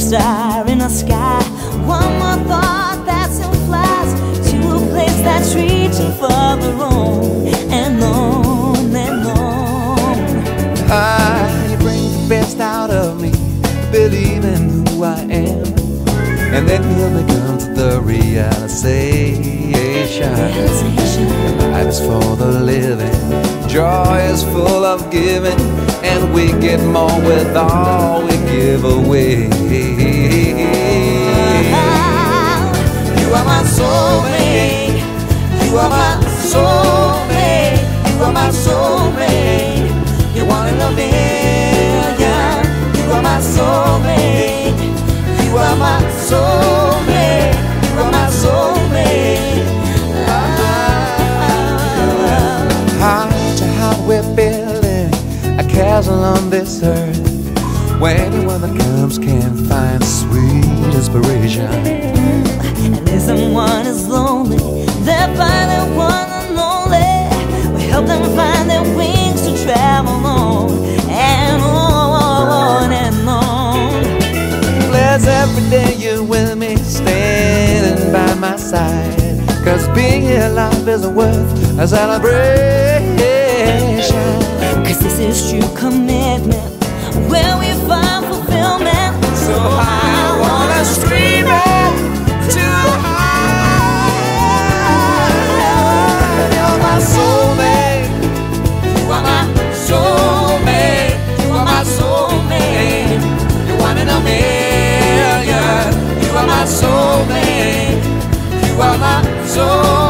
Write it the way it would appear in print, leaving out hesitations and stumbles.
star in the sky. One more thought that's in flies to a place that's reaching further on and on and on. You bring the best out of me, believe in who I am, and then he'll come to the realization. Life is for the living, joy is full of giving, and we get more with all we give away. You are my soulmate, you are my soulmate, you are my soulmate. You're one in a million. You are my soulmate, you are my soulmate, you are my soulmate. Heart to heart we're building a castle on this earth, where anyone that comes can find sweet inspiration. And if someone is lonely, they're finding one and only. We help them find their wings to travel on and on and on. Bless every day you with me, standing by my side, 'cause being here alive is worth a celebration. 'Cause this is true commitment, where we find fulfillment. So I wanna scream it too high. You're my soulmate, You are my soulmate, you are my soulmate. you're one in a million. You are my soulmate, you are my soulmate.